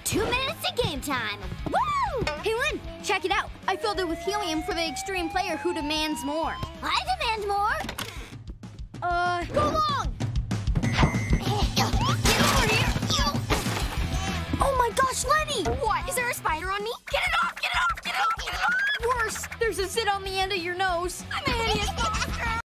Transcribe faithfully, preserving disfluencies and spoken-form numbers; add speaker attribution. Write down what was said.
Speaker 1: two minutes to game time. Woo!
Speaker 2: Hey, Lynn, check it out. I filled it with helium for the extreme player who demands more.
Speaker 1: I demand more.
Speaker 2: Uh, go long!
Speaker 1: Get over here.
Speaker 2: Oh my gosh, Leni!
Speaker 1: What? Is there a spider on me? Get it off! Get it off! Get it off! Get it off!
Speaker 2: Worse, there's a zit on the end of your nose.
Speaker 1: I'm an idiot.